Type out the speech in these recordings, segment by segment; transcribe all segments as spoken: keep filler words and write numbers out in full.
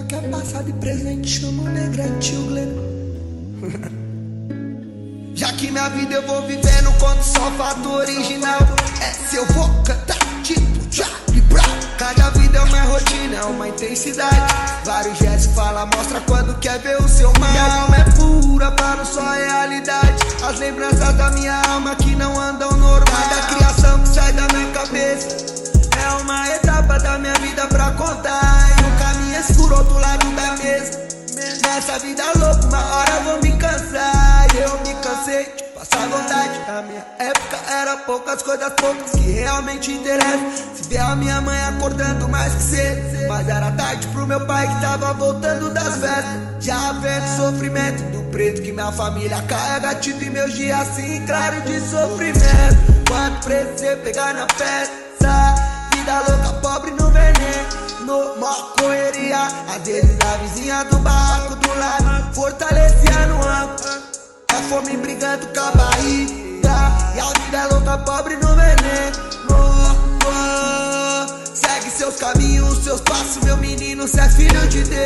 quer passar de presente, chama o Negrete e o Glenn. Já que minha vida eu vou vivendo, conto só fato original. É se eu vou cantar tipo Charlie Brown. Cada vida é uma rotina, é uma intensidade. Vários gestos fala, mostra quando quer ver o seu mal. Minha alma é pura, falo só realidade. As lembranças da minha alma que não andam normal. Cada criação que sai da minha cabeça é uma etapa da minha vida pra contar. E um caminho escuro, outro lado da mesa. Nessa vida louca, uma hora eu vou me cansar. E eu me cansei de passar vontade. Na minha época era poucas coisas, poucas que realmente interessam. Se ver a minha mãe acordando mais que cedo, mas era tarde pro meu pai que tava voltando das festas. Já vendo sofrimento do preto que minha família carrega. Tive meus dias assim, claro, de sofrimento. Quanto precisei pegar na festa. Vida louca, pobre no veneno. No mó correria, às vezes a vizinha do barraco do lado fortalecia no ângulo. É fome brigando com a barriga. E a vida é louca, pobre no veneno. Oh, oh. Segue seus caminhos, seus passos, meu menino, cê é filho de Deus.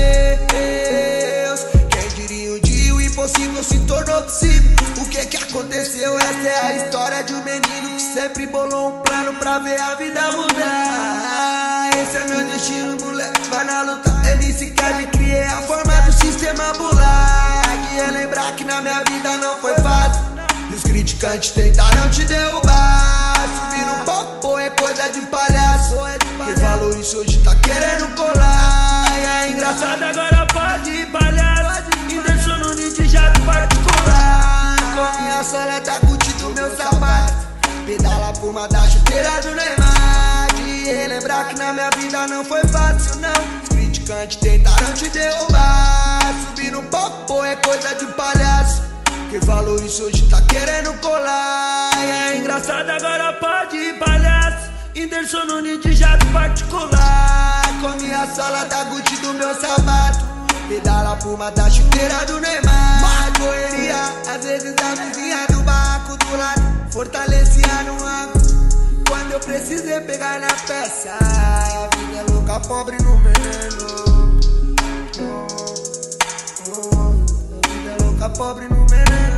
Quem diria um dia o impossível se tornou possível? O que que aconteceu? Essa é a história de um menino que sempre bolou um plano pra ver a vida mudar. Esse é meu destino, moleque, vai na luta. M C Kevin, criei a forma do sistema Bulag. É lembrar que na minha vida não foi fácil. E os criticantes tentaram te derrubar. Subir no palco é coisa de palhaço. Quem falou isso hoje tá querendo colar. E é engraçado, agora pode ir palhaço. E deixou no de jato particular. Com minha sola tá curtindo meu sapato. Pedala por uma da chuteira do Neymar. De relembrar que na minha vida não foi fácil, não. Os criticantes tentaram te derrubar. Subir no palco é coisa de palhaço. Quem falou isso hoje tá querendo colar. E é engraçado, agora pode ir palhaço. Anderson Nunes de jato particular. Com minha sola da Gucci do meu sapato. Pedala por uma da chuteira do Neymar. Correria, às vezes a vizinha do barraco do lado fortalecia no ângulo. Quando eu precisei pegar na peça. A vida é louca, pobre no veneno. Oh, oh, a vida é louca, pobre no veneno.